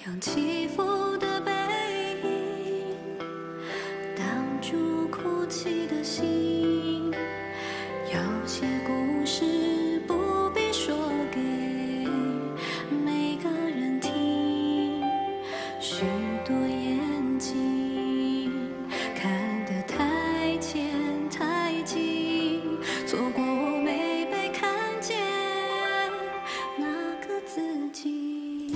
用起伏的背影挡住哭泣的心，有些故事不必说给每个人听，许多眼睛看得太浅太近，错过我没被看见那个自己。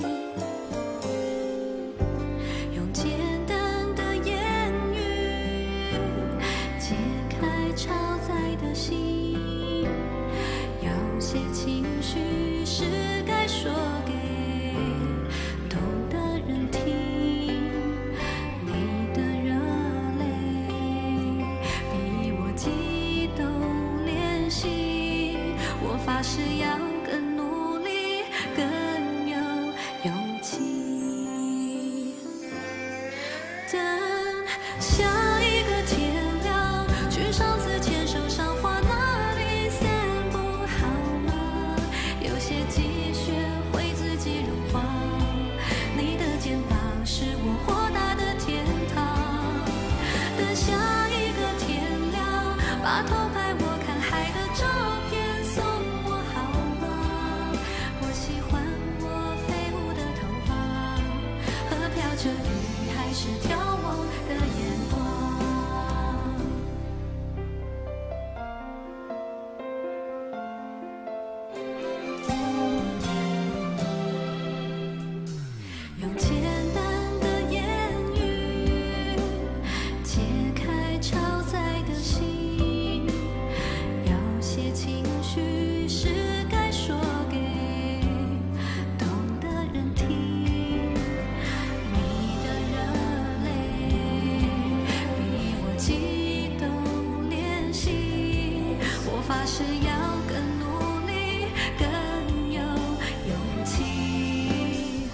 用简单的言语解开超载的心，有些情绪是该说给懂的人听。你的热泪比我激动练习，我发誓要更努力更有勇气。等下一个天亮，去上次牵手赏花那里散步好吗？有些积雪会自己融化，你的肩膀是我豁达的天堂。等下一个天亮，把偷拍我看海的照片送我好吗？我喜欢我飞舞的头发和飘着雨还是眺望的眼光。用简单的言语解开超载的心，有些情绪是该说给懂的人听。你的热泪比我激动练习，我发誓要更努力更有勇气。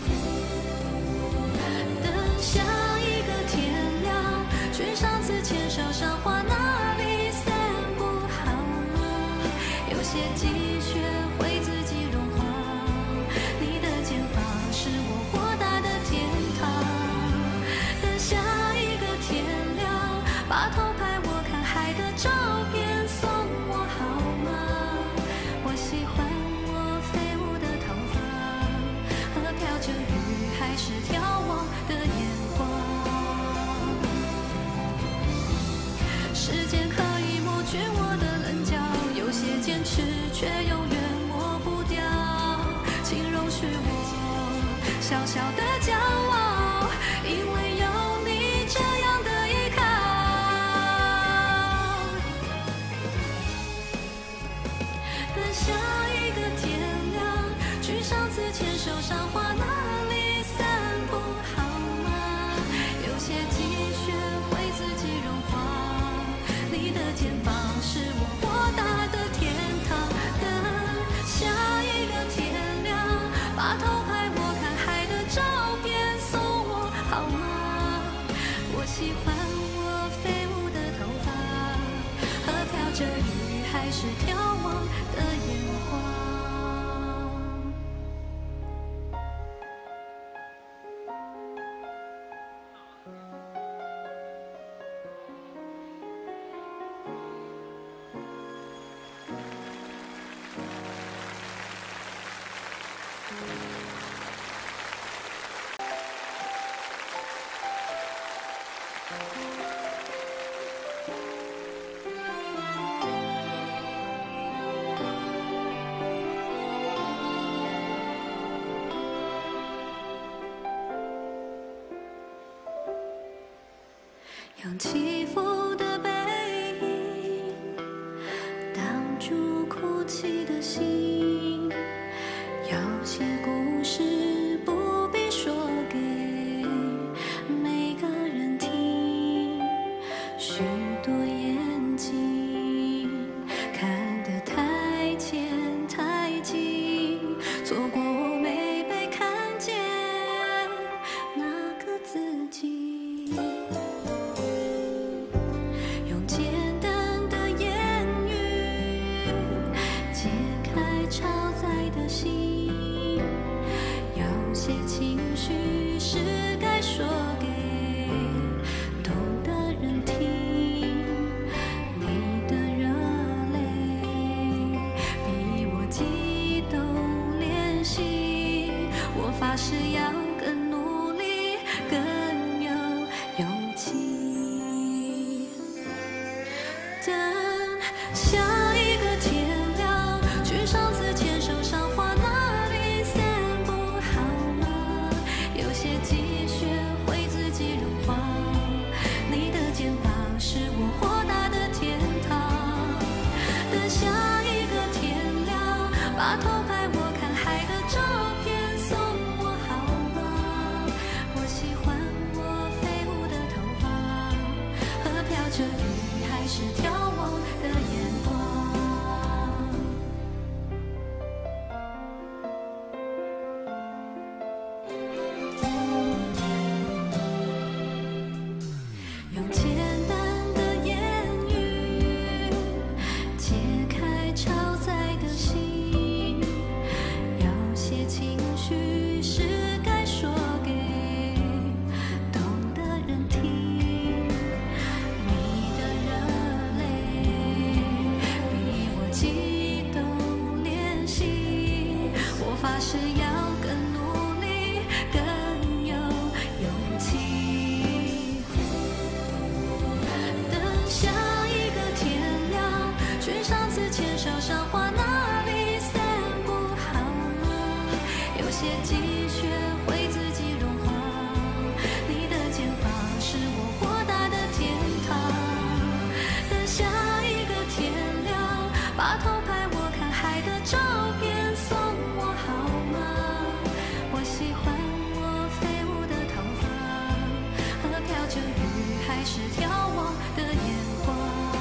等下一个天亮，去上次牵手赏花那里散步好吗？有些积雪会自己融化，你的肩膀是我豁达的天堂。等下一个天亮，把偷拍我看海的照片送我好吗？我喜欢我飞舞的头发和飘着雨还是眺望的眼光。时间可以抹去我的棱角，有些坚持却永远抹不掉，请容许我小小的骄傲，因为有你这样的依靠。等下一个天亮，去上次牵手赏花那里散步好吗？有些积雪会自己融化，你的肩膀是我豁达的天堂。等下一个天亮，把偷拍我看海的照片送我好吗？我喜欢我飞舞的头发和飘着雨还是眺望的眼光。用起伏的背影挡住哭泣的心，有些故事不必说给每个人听，许多眼睛看得太浅太近，错过我没被看见那个自己。用简单的言语解开超载的心，有些情绪是发誓要更努力，更有勇气。等下一个天亮，去上次牵手赏花那里散步好吗？有些积雪会自己融化，你的肩膀是我豁达的天堂。等下一个天亮，把偷拍我看海的照片送我好吗？我喜欢我飞舞的头发和飘着雨还是眺望的眼光。用简单的言语解开超载的心，有些情绪是该说给懂的人听。你的热泪比我激动练习，我发誓要更努力，更有勇气。等下一个天亮，去上次牵手赏花那里散步好吗？有些积雪会自己融化，你的肩膀是我豁达的天堂。等下一个天亮，把偷拍我看海的照片送我好吗？我喜欢我飞舞的头发和飘着雨还是眺望的眼光。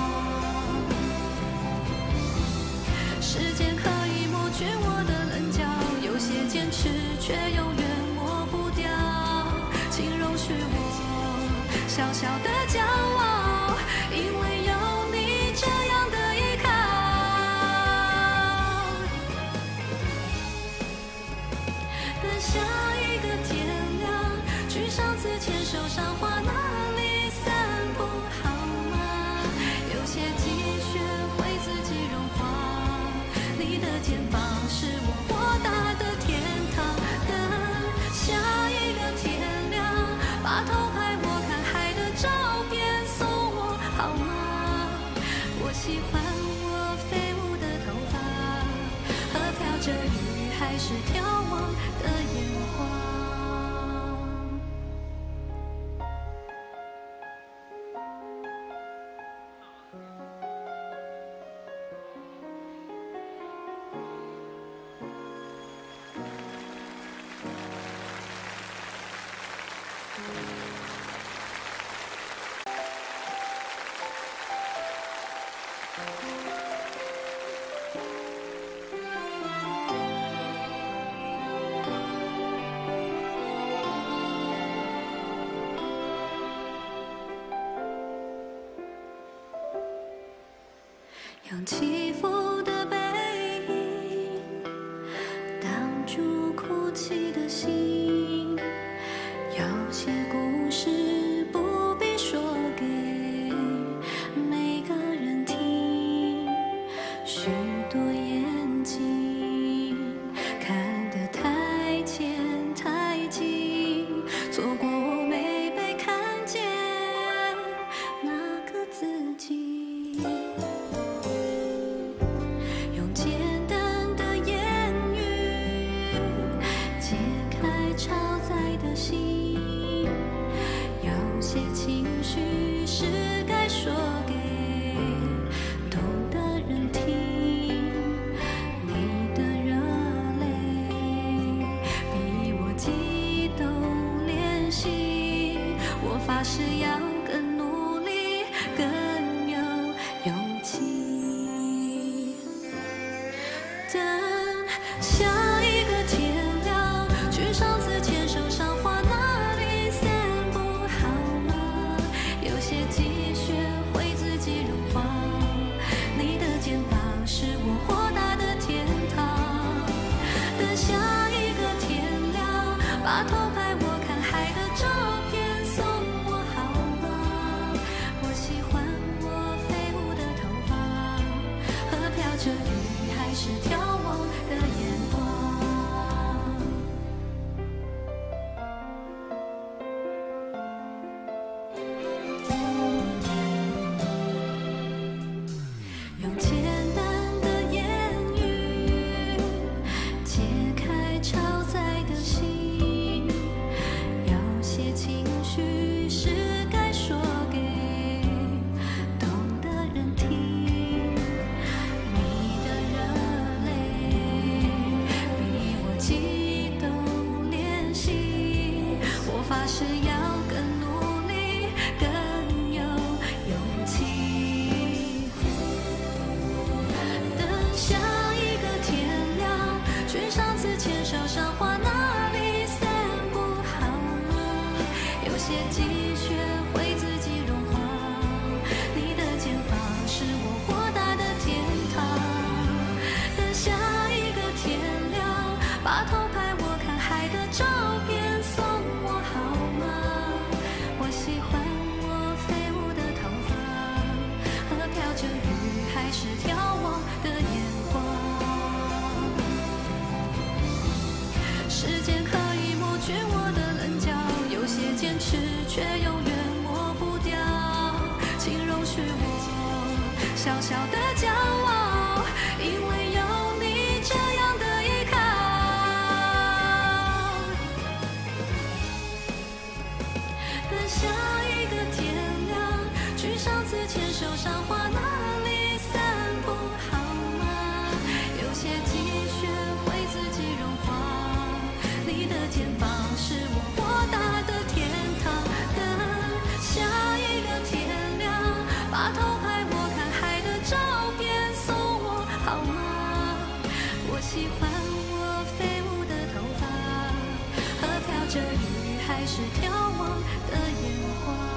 时间可以抹去我的棱角，有些坚持却永远抹不掉。请容许我小小的骄傲，因为有你这样的依靠。等下一个天亮，去上次牵手赏花那里散步好吗？有些积雪会自己融化，你的肩膀是我豁达的天堂。等下一个天亮，把偷拍我看海的照片送我好吗？我喜欢我飞舞的头发和飘着雨还是眺望的眼光。用起伏的背影挡住哭泣的心，有些故事不必说给每个人听。许多眼睛看得太浅太近，错过我没被看见那个自己。用简单的言语解开超载的心，有些情绪是该说给懂的人听。你的热泪比我激动练习，我发誓要更努力，更有勇气。等下一个天亮，去上次牵手赏花那里散步好吗？有些积雪会自己融化，你的肩膀是我豁达的天堂。等下一个天亮，把偷拍我看海的照片送我好吗？我喜欢我飞舞的头发和飘着雨还是眺望的眼光。 把偷拍我看海的照片送我好吗？我喜欢我飞舞的头发和飘着雨还是眺望的眼光。时间可以抹去我的棱角，有些坚持却永远抹不掉。请容许我小小的骄傲，因为有你这样的依靠。等下一个天亮，去上次牵手赏花那里散步好吗？有些积雪会自己融化，你的肩膀是我豁达的天堂。等下一个天亮，把偷拍我看海的照片送我好吗？我喜欢我飞舞的头发和飘着雨还是眺望的眼光。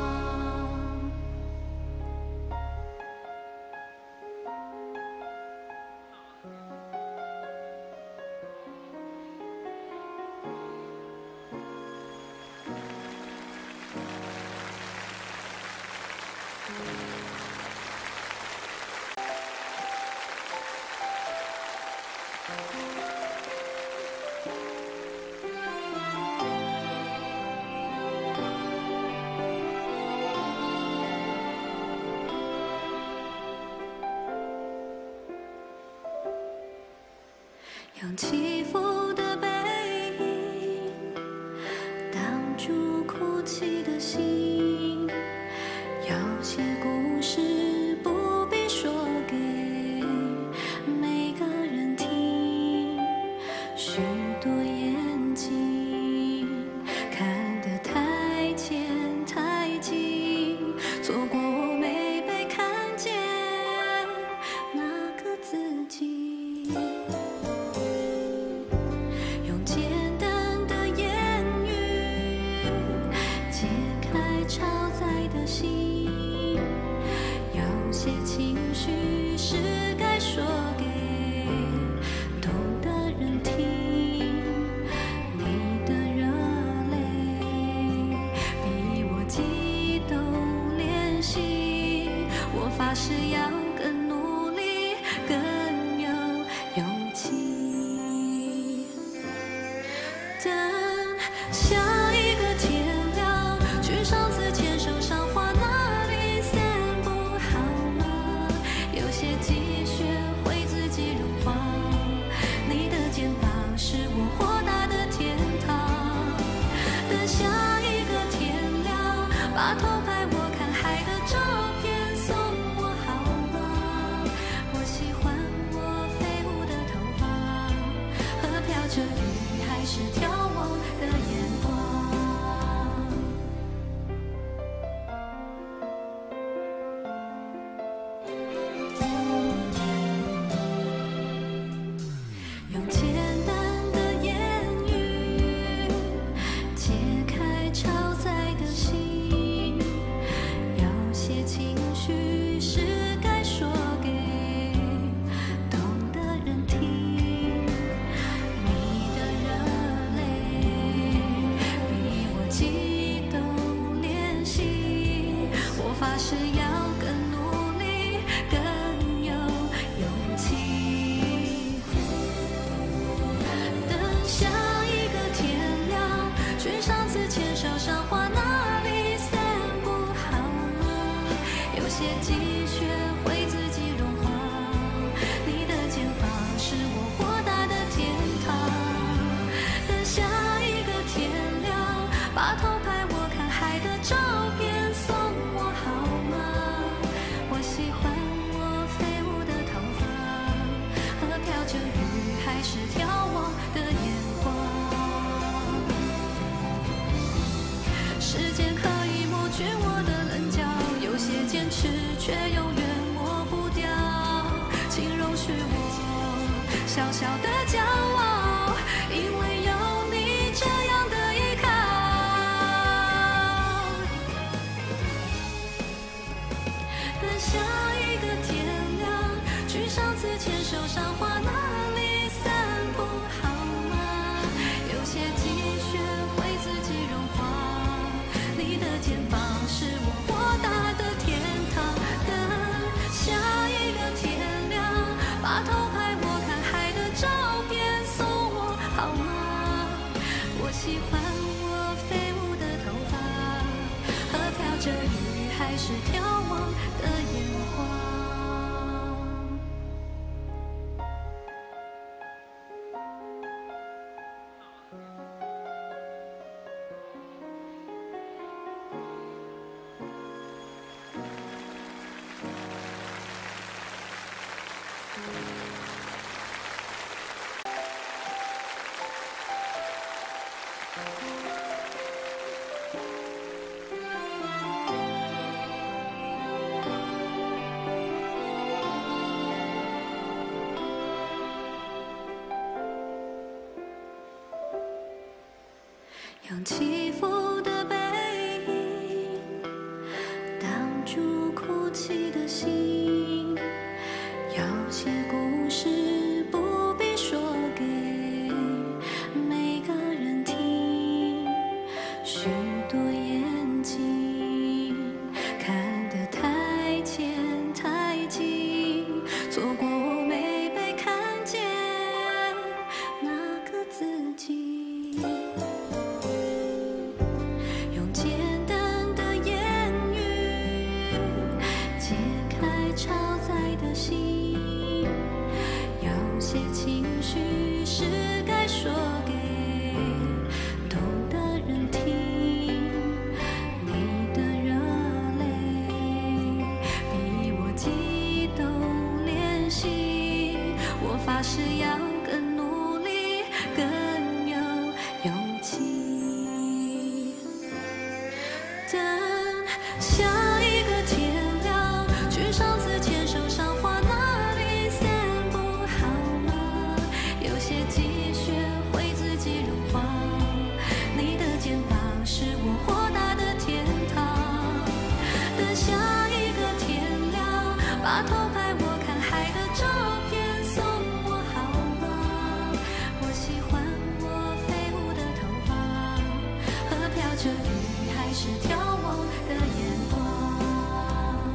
用起伏的背影挡住哭泣的心，有些故事不必说给每个人听，许多眼睛看得太浅太近，错过我没被看见那个自己。简单的言语解开超载的心，有些情绪是该说给懂的人听。你的热泪比我激动练习，我发誓要更努力更有勇气。等下一个天亮，去上次牵手赏花那里散步好吗？有些积雪会自己融化，你的肩膀是我豁达的天堂。等下一个天亮，把偷拍我看海的照片送我好吗？我喜欢我飞舞的头发和飘着雨还是眺望的眼光。用简单的言语解开超载的心，有些情绪是该说给懂的人听。你的热泪比我激动练习，我发誓要更努力更有勇气。等下一个天亮，去上次牵手赏花那里散步好吗？有些积雪会自己融化，你的肩膀是我豁达的天堂。等下一个天亮，把偷拍我看海的照片送我好吗？我喜欢我飞舞的头发和飘着雨还是眺望的眼光。时间可以抹去我的棱角，有些坚持却永远抹不掉。请容许我小小的骄傲，因为有你这样的依靠。等下一个天亮，去上次牵手赏花那里散步好还是眺望的眼光。用起伏的背影挡住哭泣的心，有些故事不必说给每个人听，许多眼睛看得太浅太近，错过我没被看见那个自己。发誓要更努力，更有勇气。等下一个天亮，去上次牵手赏花那里散步好吗？有些积雪会自己融化，你的肩膀是我豁达的天堂。等下一个天亮，把头拍我看海的照片。这雨还是眺望的眼光，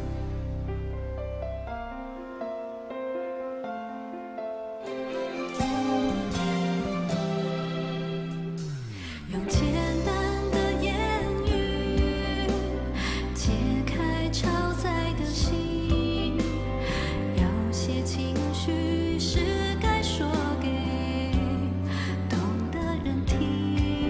用简单的言语解开超载的心，有些情绪是该说给懂的人听。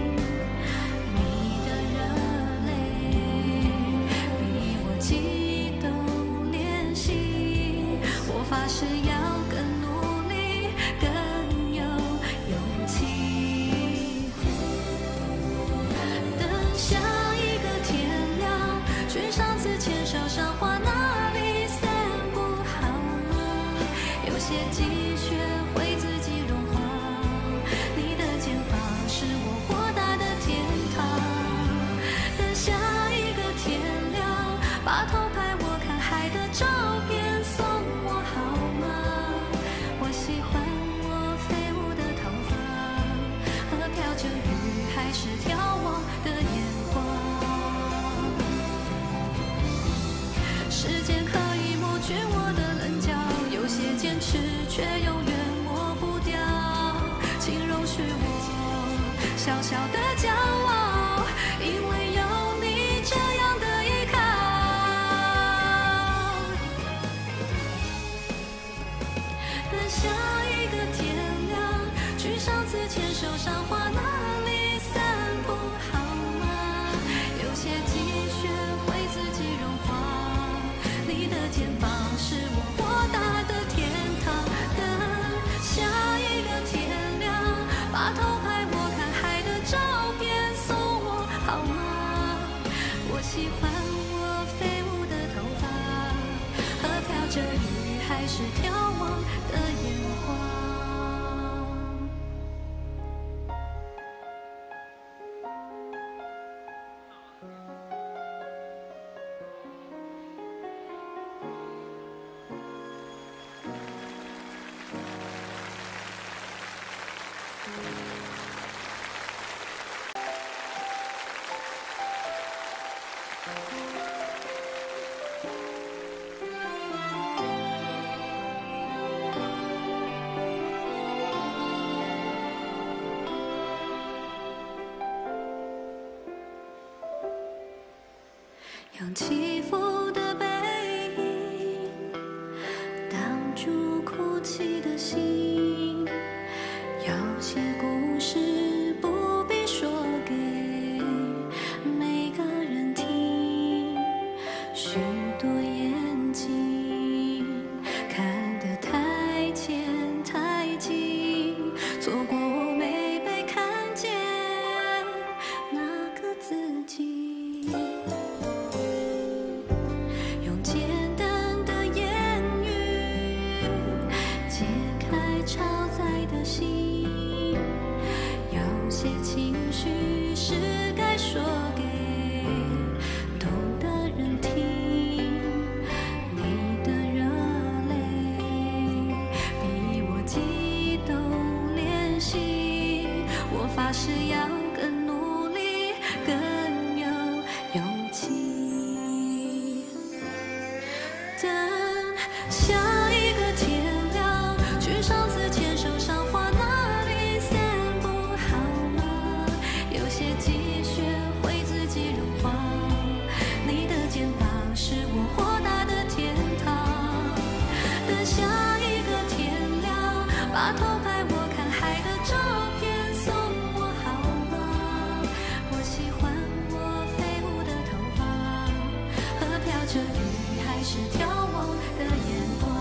发誓要更努力，更有勇气。等下一个天亮，去上次牵手赏花那里散步好吗？有些积雪会自己融化，你的肩膀是我豁达的天堂。等下一个天亮，把头拍我看海的照片。喜欢我飞舞的头发和飘着雨还是眺望的眼光。时间可以抹去我的棱角，有些坚持却永远抹不掉。请容许我小小的骄傲，因为有你这样的依靠。等下一个天亮，去上次牵手赏花那里散步好吗？有些积雪会自己融化，你的肩膀是我豁达的天堂。等下一个天亮，把头拍我看海的照片送我好吗？我喜欢我飞舞的头发和飘着雨还是眺望的眼光。 用起伏的背影挡住哭泣的心，有些故事不必说给每个人听，许多眼睛看得太浅太近，错过我没被看见那个自己。用简单的言语解开超载的心，有些情绪是该说给懂的人听。你的热泪比我激动练习，我发誓要更努力更有勇气。等下一个天亮，去上次牵手赏花那里散步好吗？有些积雪会自己融化，你的肩膀是我豁达的天堂。等下一个天亮，把偷拍我看海的照片送我好吗？我喜欢我飞舞的头发和飘着雨还是眺望的眼光。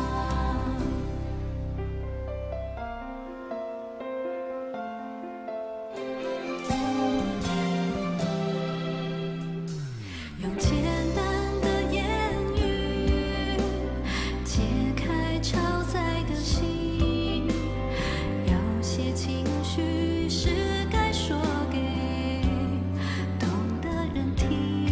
用简单的言语解开超载的心，有些情绪是该说给懂的人听。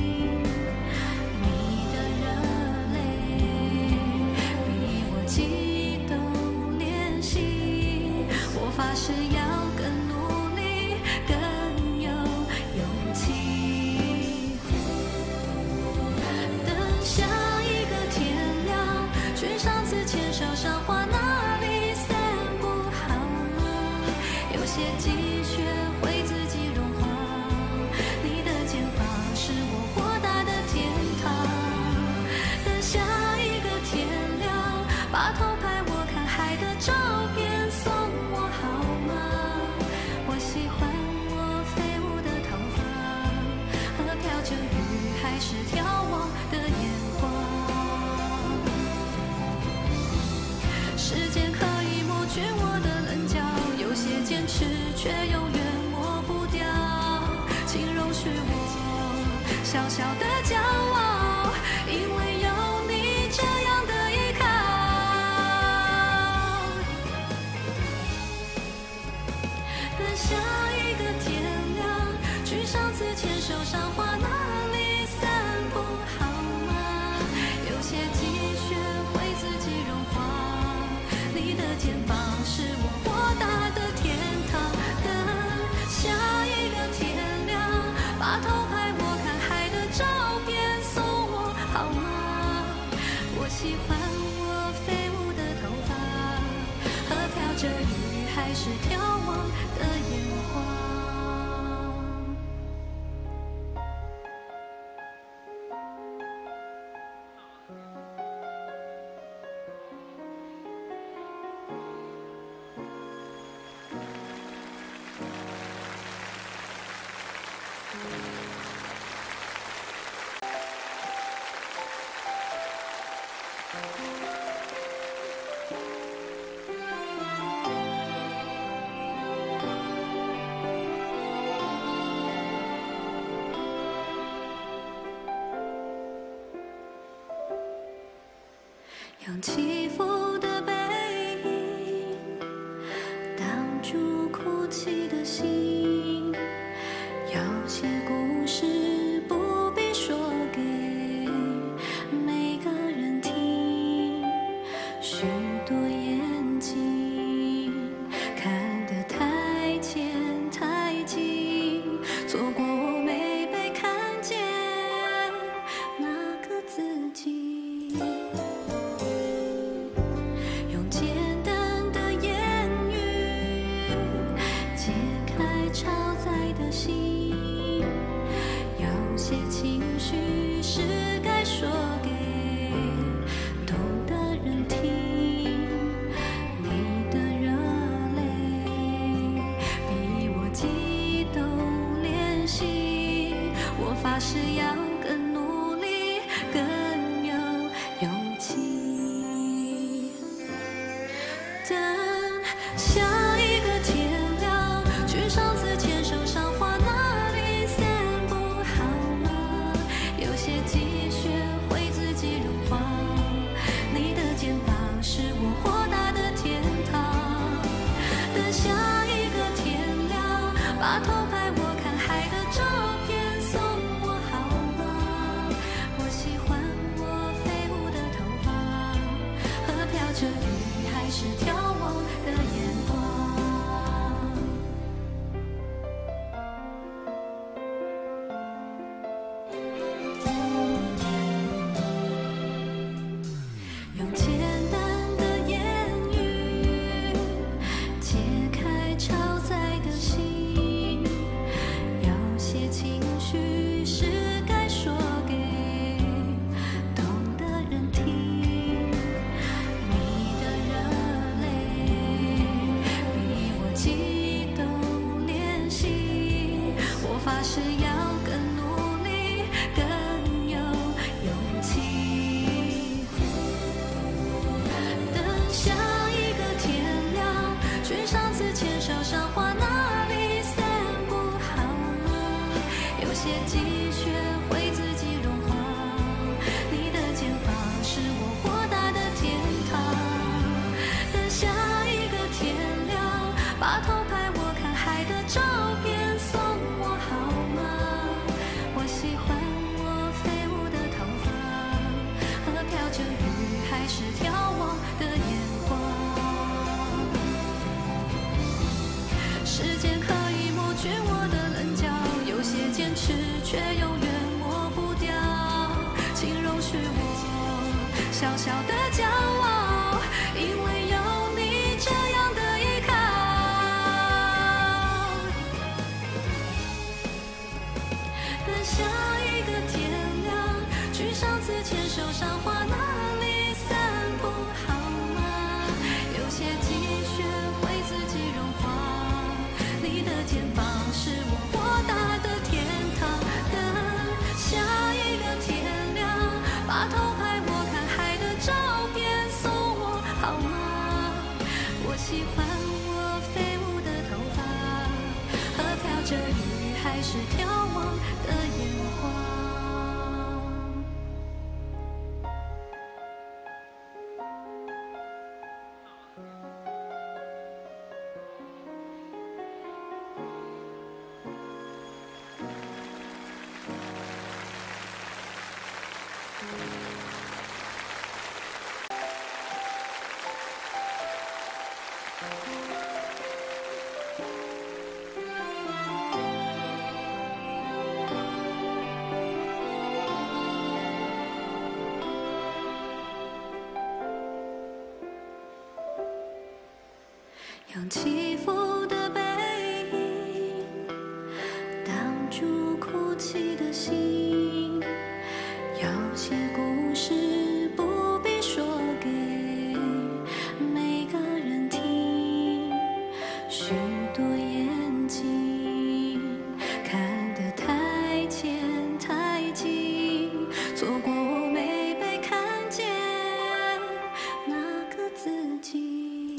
你的热泪比我激动练习，我发誓要更努力更有勇气。等下一个天亮，去上次牵手赏花那里散步好吗？有些积雪会自己融化，你的肩膀是我豁达的天堂。等下一个天亮，把偷拍我看海的照片送我好吗？我喜欢我飞舞的头发和飘着雨还是眺望的眼光。时间可以抹去我的棱角，有些坚持却永远抹不掉，请容许我小小的骄傲，因为有你这样的依靠。等下一个天亮，去上次牵手赏花那里散步好吗？有些积雪会自己融化，你的肩膀是我豁达的天堂。等下一个天亮，把偷拍我看海的照片送我好吗？我喜欢我飞舞的头发和飘着雨还是眺望的眼光。用起伏的背影挡住哭泣的心，有些故事不必说给每个人听，许多眼睛看得太浅太近，错过我没被看见那个自己。用简单的言语解开超载的心，有些情绪是该说给懂的人听，你的热泪比我激动练习，我发誓要更努力，更有勇气。等下一个天亮，去上次牵手赏花那里散步好吗？有些积雪会自己融化，你的肩膀是我豁达的天堂。等下一个天亮，把偷拍我看海的照片送我好吗？我喜欢我飞舞的头发和飘着雨还是眺望的眼光。用简单的言语解开超载的心，有些情绪是该说给懂的人听，你的热泪比我激动练习，我发誓要更努力，更有勇气。等下一个天亮，去上次牵手赏花那里散步好吗？有些积雪会自己融化，你的肩膀是我豁达的天堂。等下一个天亮，把偷拍我看海的照片送我好吗？我喜欢我飞舞的头发和飘着雨还是眺望的眼光。时间可以抹去我的棱角，有些坚持却永远抹不掉，请容许我小小的骄傲，因为有你这样的依靠。等下一个天亮，去上次牵手赏花那里散步好吗？有些积雪会自己融化，你的肩膀是我豁达的天堂。等下一个天亮，把偷拍我看海的照片送我好吗？我喜欢我飞舞的头发和飘着雨还是眺望的眼光。用起伏的背影挡住哭泣的心，有些故事不必说给每个人听，许多眼睛看得太浅太近，错过我没被看见那个自己。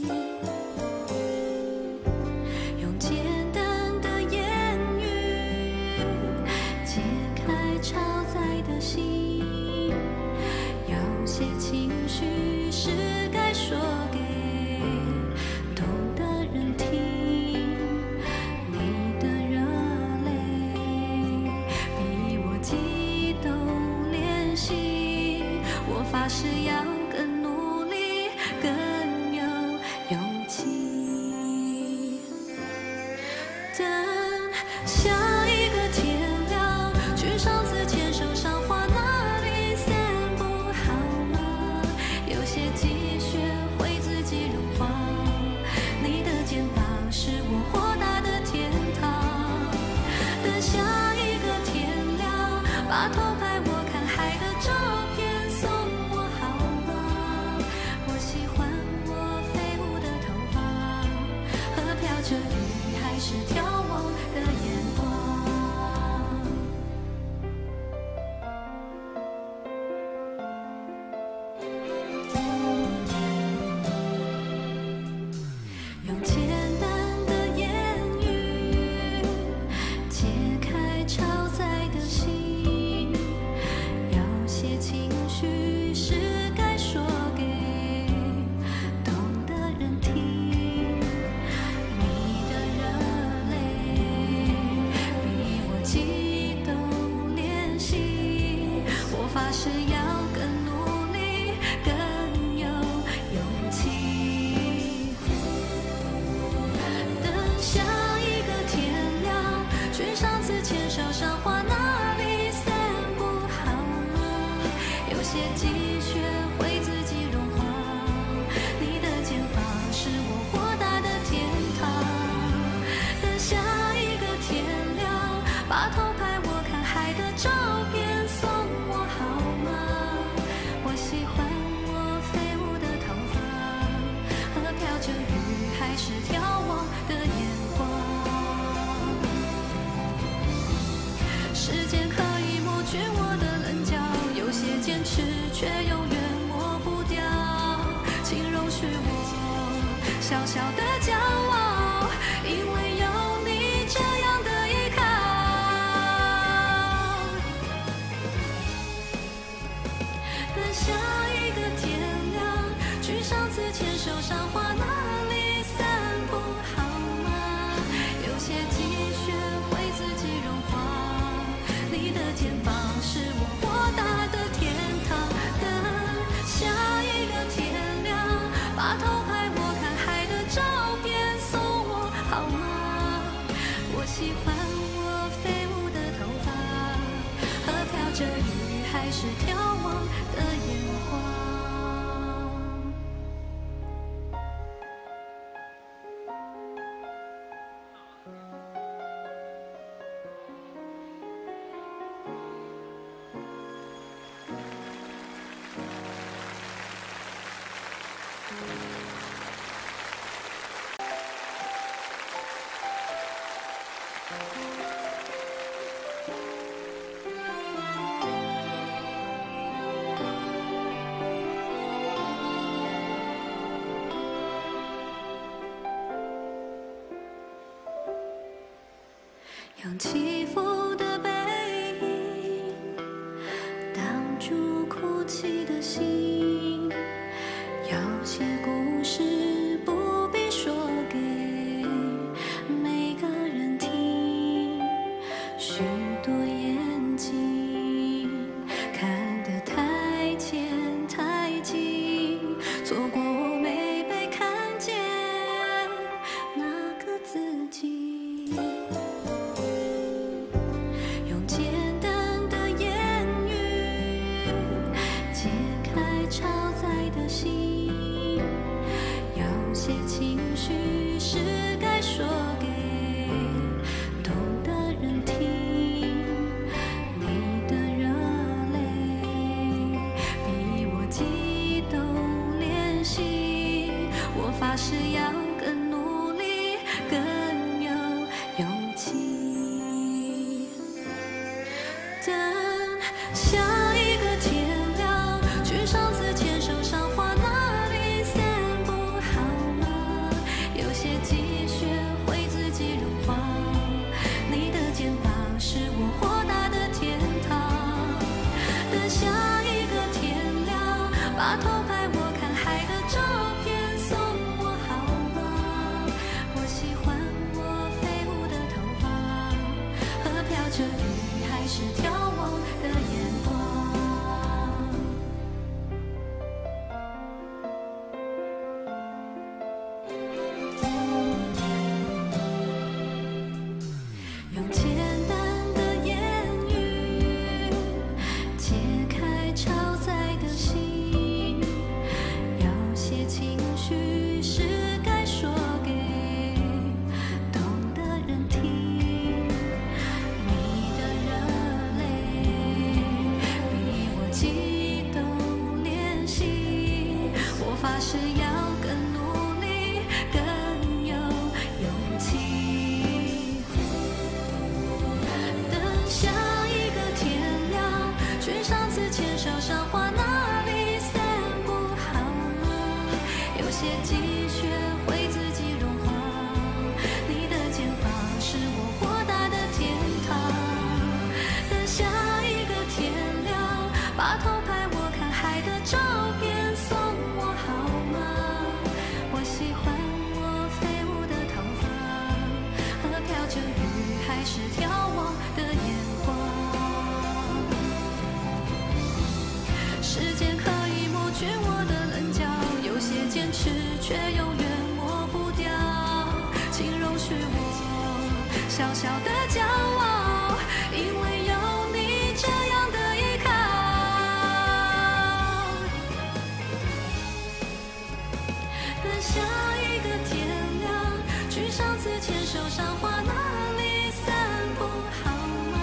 用简单的言语解开超载的心，有些情绪是该说给懂的人听，你的热泪比我激动练习，我发誓要更努力，更有勇气。等下一个天亮，去上次牵手赏花那里散步好吗？有些积雪会自己融化，你的肩膀是我豁达的天堂。等下一个天亮， 把偷拍我看海的照片送我好吗？我喜欢我飞舞的头发和飘着雨还是眺望的眼光。时间可以抹去我的棱角，有些坚持却永远抹不掉。请容许我小小的骄傲，因为有你这样的依靠。等下一个天亮，去上次牵手赏花那里散步好吗？有些积雪会自己融化，你的肩膀是我豁达的天堂。等下一个天亮，把头拍我看海的照片送我好吗？我喜欢我飞舞的头发和飘着雨还是眺望的眼光。用起伏的背影挡住哭泣的心，有些故事不必说给每个人听，许多眼睛看得太浅太近，错过我没被看见那个自己。简单的言语解开超载的心，有些情绪是该说给懂的人听。你的热泪比我激动练习，我发誓要更努力更有勇气。等下一个天亮，去上次牵手赏花那里散步好吗？有些积雪会自己融化，你的肩膀是我豁达的天堂。等下一个天亮，把头拍我看海的照片送我好吗？我喜欢我飞舞的头发和飘着雨还是眺望的眼光。用简单的言语解开超载的心，有些情绪是该说给懂的人听。你的热泪比我激动练习，我发誓要更努力更有勇气。等下一个天亮，去上次牵手赏花那里散步好吗？有些积雪会自己融化，你的肩膀是我豁达的天堂。等下一个天亮，把头拍我看海的照片送我好吗？我喜欢我飞舞的头发和飘着雨还是眺望的眼光。时间可以抹去我的棱角，有些坚持却永远抹不掉。请容许我小小的骄傲，因为有你这样的依靠。等下一个天亮，去上次牵手赏花那里散步好吗？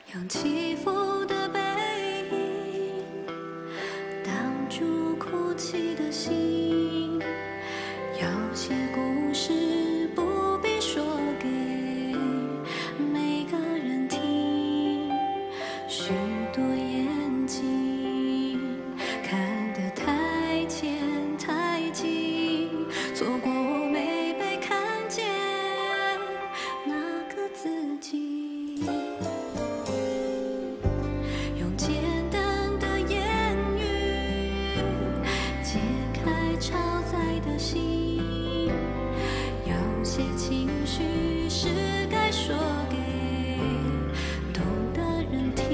用起伏的背影挡住哭泣的心，有些故事不必说给每个人听，许多眼睛看得太浅太近，错过我没被看见那个自己。用简单的言语解开超载的心，有些情绪是该说给懂的人听。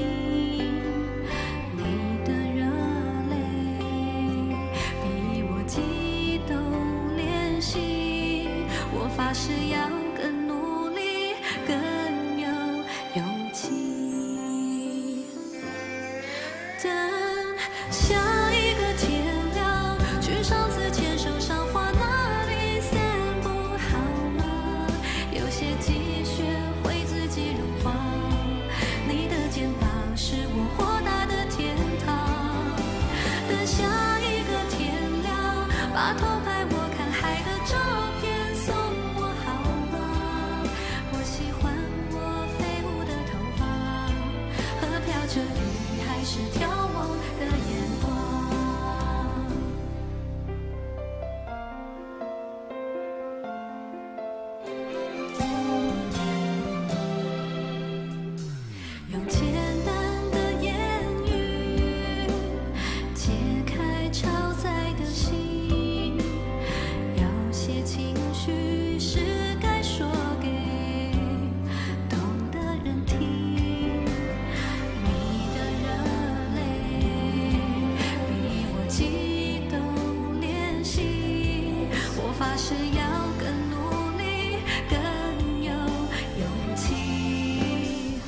你的热泪比我激动练习，我发誓要更努力更有勇气。等下一个天亮，去上次牵手赏花那里散步好吗？有些积雪会自己融化，你的肩膀是我豁达的天堂。等下一个天亮，把偷拍我看海的照片送我好吗？我喜欢我飞舞的头发和飘着雨还是眺望的眼光。用简单的言语解开超载的心，有些情绪是该说给懂的人听。你的热泪比我激动练习，我发誓要更努力更有勇气。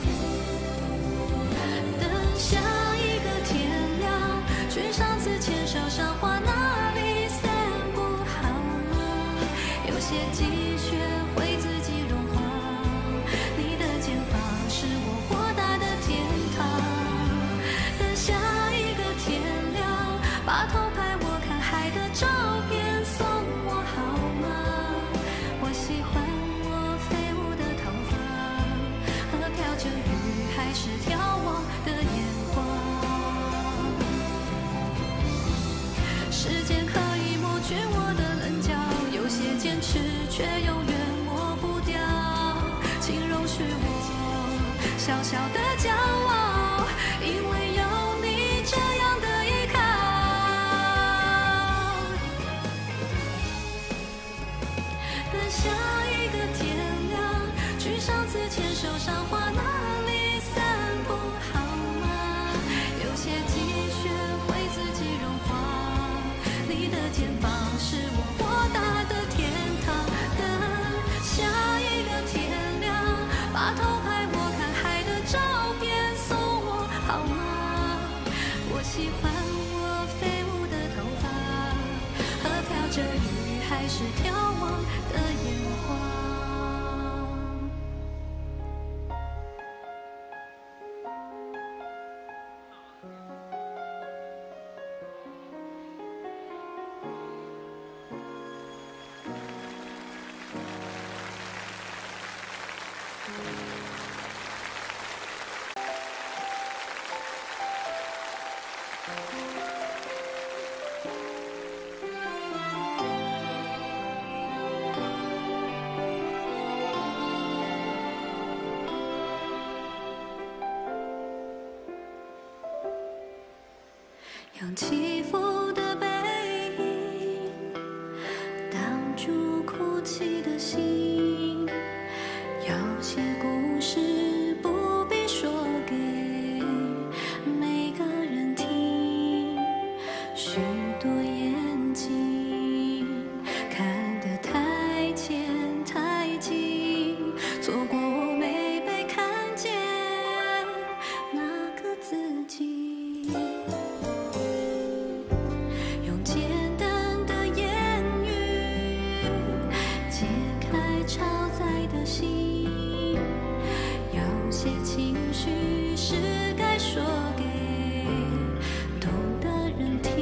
等下一个天亮，去上次牵手赏花那里散步好吗？有些积雪会自己融化，你的肩膀是我豁达的天堂。等下一个天亮，把偷拍我看海的照片送我好吗？我喜欢我飞舞的头发和飘着雨还是眺望的眼光。时间可以抹去我的棱角，有些坚持却永远抹不掉，请容许我小小的骄傲，因为有你这样的依靠。等下一个天亮，去上次牵手赏花那里散步好吗？有些积雪会自己融化，你的肩膀是我豁达的天堂。等下一个天亮，把偷拍我看海的照片送我好吗？我喜欢我飞舞的头发和飘着雨还是眺望的眼光。用起伏的背影挡住哭泣的心，有些故事不必说给每个人听，许多眼睛看得太浅太近，错过我没被看见那个自己。用简单的言语解开超载的心，有些情绪绪是该说给懂的人听。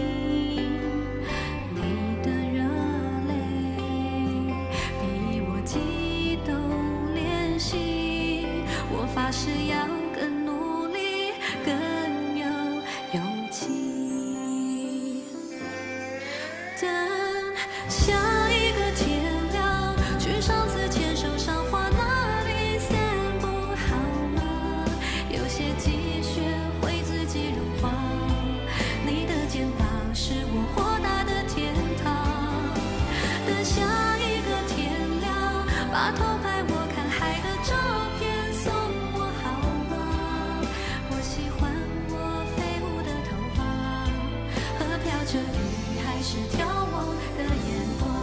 你的热泪比我激动练习，我发誓要更努力，更有勇气。等下一个天亮，去上次牵手赏花那里散步好吗？有些积雪会自己融化，你的肩膀是我豁达的天堂。等下一个天亮，把偷拍我看海的照片送我好吗？我喜欢我飞舞的头发和飘着雨还是眺望的眼光。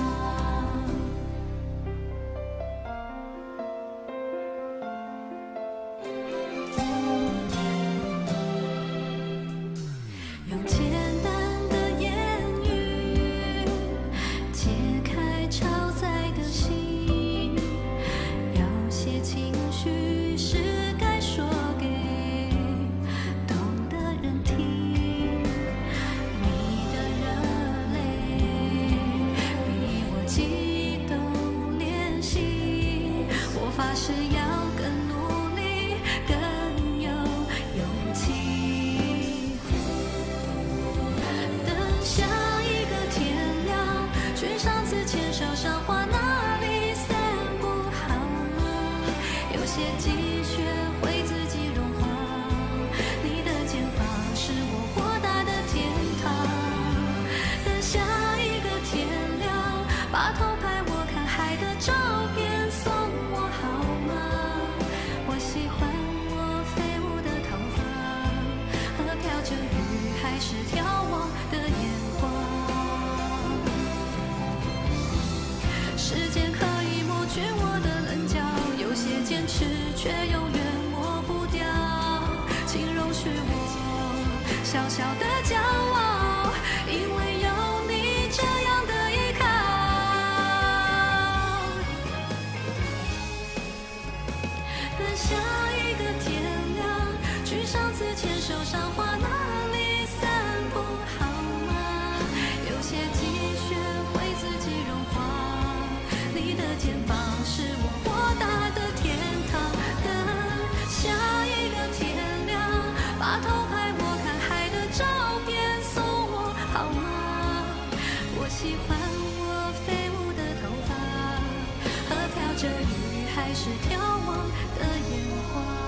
用简单的言语解开超载的心，有些情绪是该说给懂的人听。你的热泪比我激动练习，我发誓要更努力，更有勇气。等下一个天亮，去上次牵手赏花那里散步好吗？有些积雪会自己融化，你的肩膀是我豁达的天堂。等下一个天亮，把偷拍我看海的照片送我好吗？我喜欢我飞舞的头发和飘着雨还是眺望的眼光。时间可以抹去我的棱角，有些坚持却永远抹不掉，请容许我小小的骄傲，因为有你这样的依靠。等下一个天亮，去上次牵手赏花那里散步好吗？有些积雪会自己融化，你的肩膀是我豁达的天堂。等下一个天亮，把偷拍我看海的照片送我好吗？我喜欢我飞舞的头发和飘着雨还是眺望的眼光。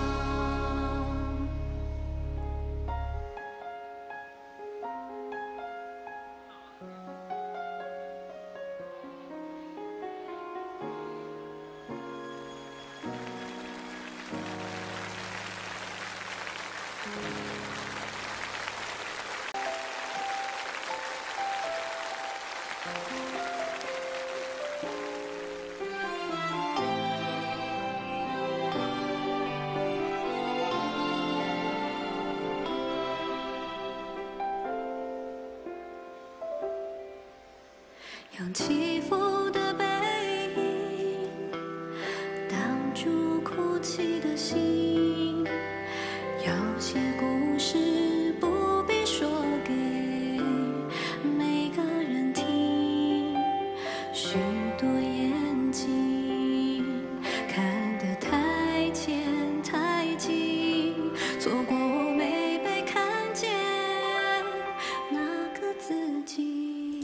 用起伏的背影挡住哭泣的心，有些故事不必说给每个人听。许多眼睛看得太浅太近，错过我没被看见那个自己。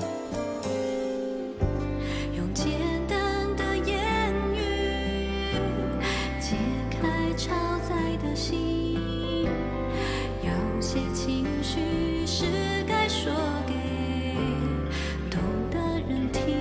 用简单的言语解开超载的心，有些情绪是该说给懂的人听。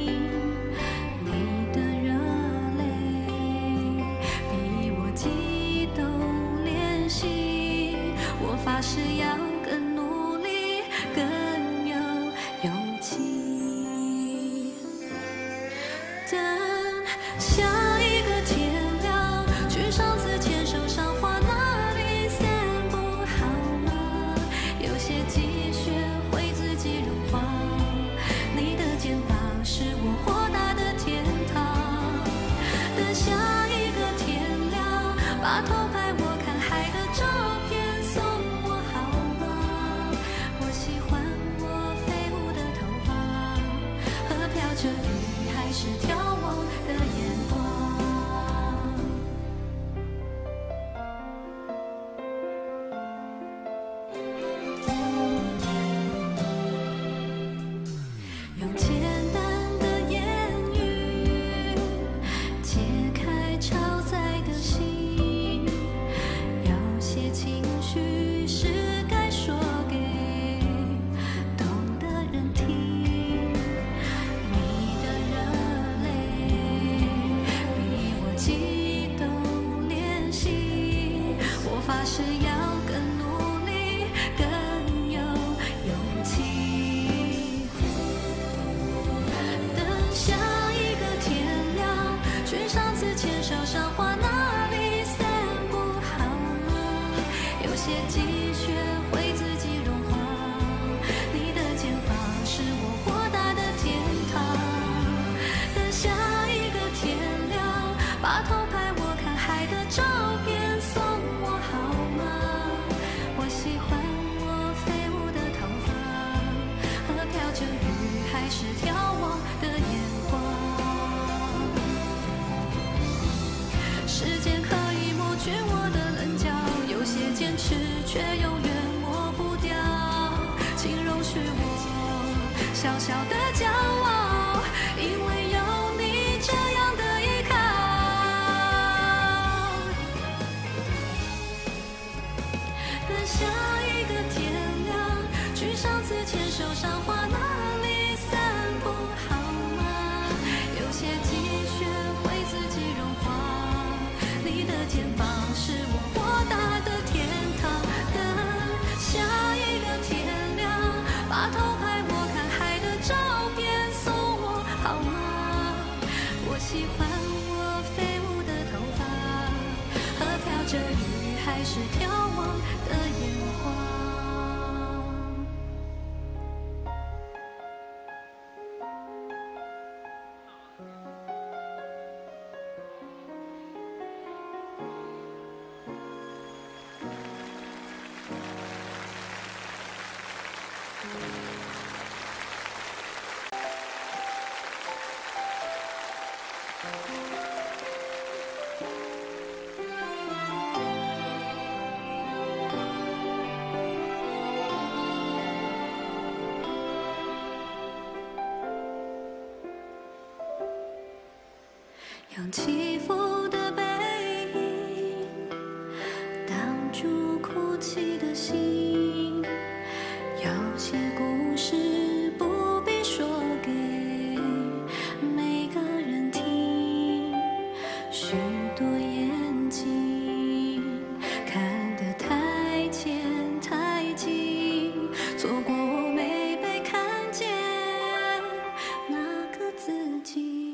你的热泪比我激动练习，我发誓要更努力，更有勇气。等下一个天亮，去上次牵手赏花那里散步好吗？有些积雪会自己融化，你的肩膀是我豁达的天堂。等下一个天亮，把偷拍把偷拍我看海的照片送我好吗？我喜欢我飞舞的头发和飘着雨还是眺望的眼光。时间可以抹去我的棱角，有些坚持却永远抹不掉。请容许我小小的骄傲，因为有你这样的依靠。等下一个天亮，去上次牵手赏花那里散步好吗？有些积雪会自己融化，你的肩膀是我豁达的天堂。等下一个天亮，把偷拍我看海的照片送我好吗？我喜欢我飞舞的头发和飘着雨还是眺望的眼光。用起伏的背影挡住哭泣的心，有些故事不必说给每个人听，许多眼睛看得太浅太近，错过我没被看见那个自己。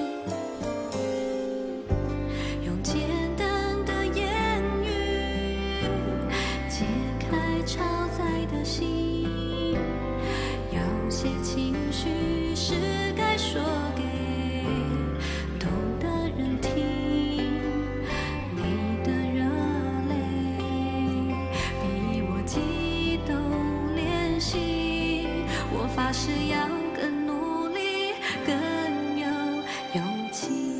用简单的言语解开超载的心，有些情绪是该说给懂的人听。你的热泪比我激动练习，我发誓要更努力更有勇气。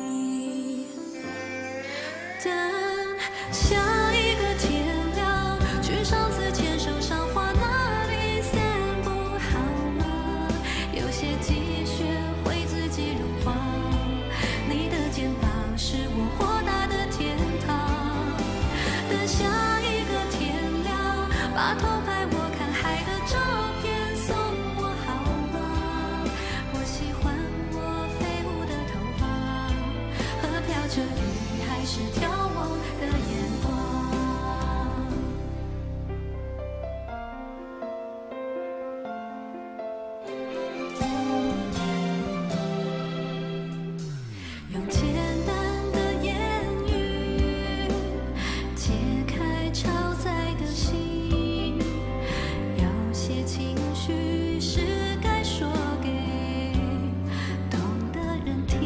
等下一个天亮，去上次牵手赏花那里散步好吗？有些积雪会自己融化，你的肩膀是我豁达的天堂。等下一个天亮，把偷拍我看海的照片送我好吗？我喜欢我飞舞的头发和飘着雨还是眺望的眼光。用简单的言语解开超载的心，有些情绪是该说给懂的人听。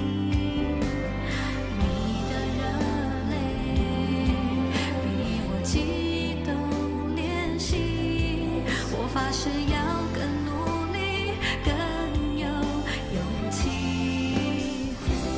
你的热泪比我激动练习，我发誓要更努力更有勇气。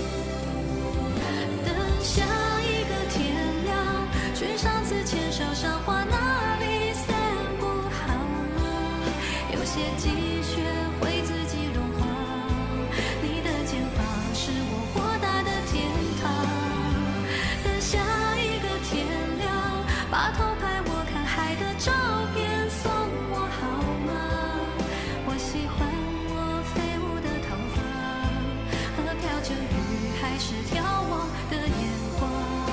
等下一个天亮，去上次牵手赏花那里散步好吗？有些积雪会自己融化，你的肩膀是我豁达的天堂。等下一个天亮，把偷拍我看海的照片送我好吗？我喜欢我飞舞的头发和飘着雨还是眺望的眼光。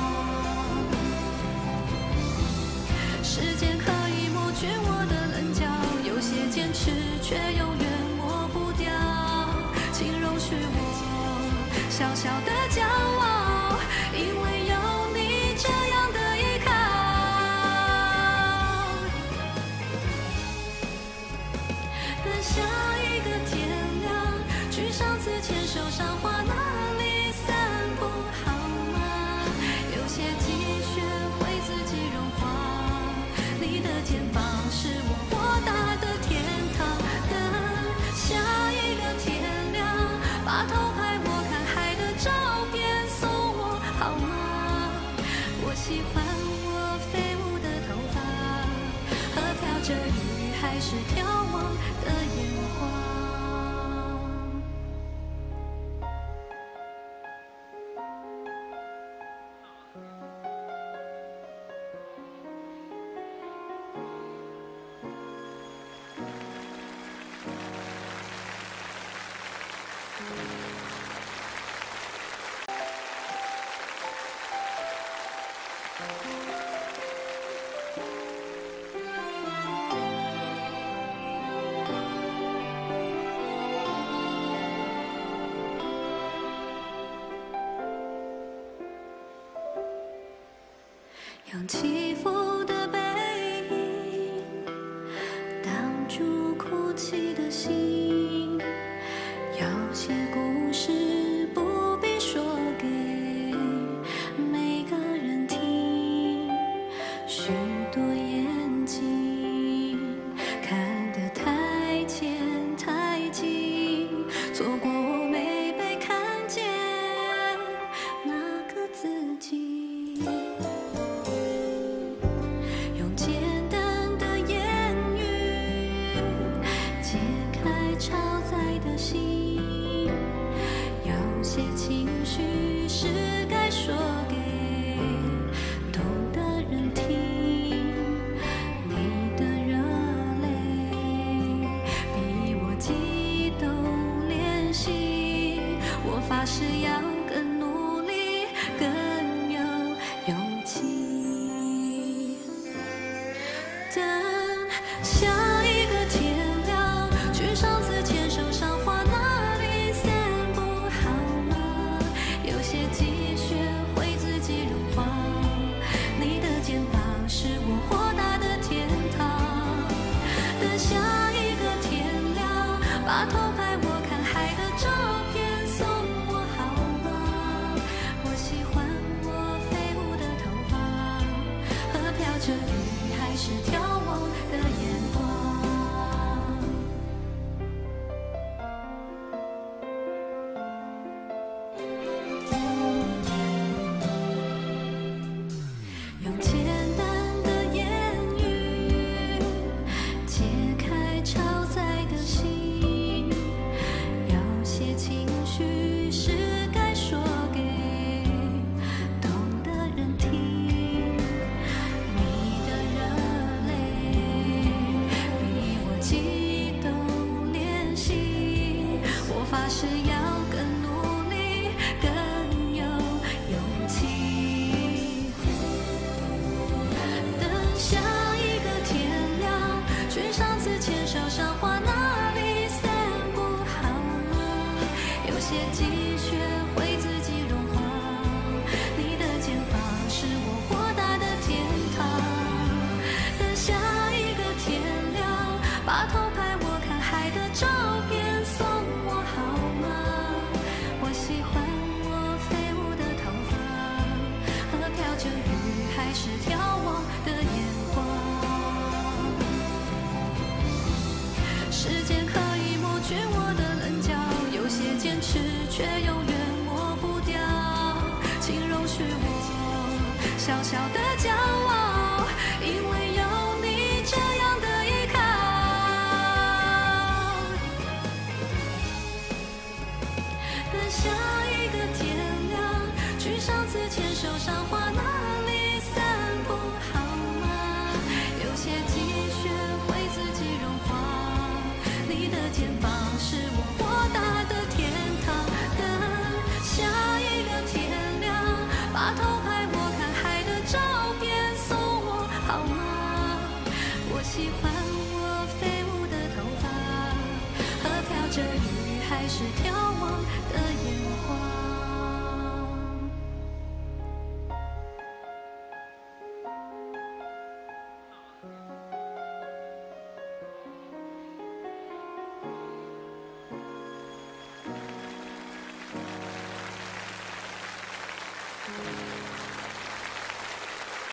时间可以抹去我的棱角，有些坚持却永远抹不掉。请容许我小小的骄傲，因为有你这样的依靠。等下一个天亮，去上次牵手赏花那里散步好吗？ 用起伏的背影挡住哭泣的心。有些故事不必说给每个人听，许多眼睛看得太浅太近，错过我没被看见那个自己。用简单的言语解开超载的心，有些情绪是该说给懂的人听。你的热泪比我激动练习，我发誓要更努力更有勇气。等下一个天亮，去上次牵手赏花那里散步好吗？有些积雪会自己融化，你的肩膀是我豁达的天堂。等下一个天亮，把偷拍我看海的照片送我好吗？我喜欢我飞舞的头发和飘着雨还是眺望的眼光。用简单的言语解开超载的心，有些情绪是该说给懂的人听。你的热泪比我激动练习，我发誓要更努力更有勇气。等下一个天亮，去上次牵手赏花那里散步好吗？有些积雪会自己融化，你的肩膀是我豁达的天堂。等下一个天亮，把偷拍我看海的照片送我好吗？我喜欢我飞舞的头发和飘着雨还是眺望的眼光。时间可以抹去我的棱角，有些坚持却永远抹不掉。请容许我小小的骄傲，因为有你这样的依靠。等下一个天亮，去上次牵手赏花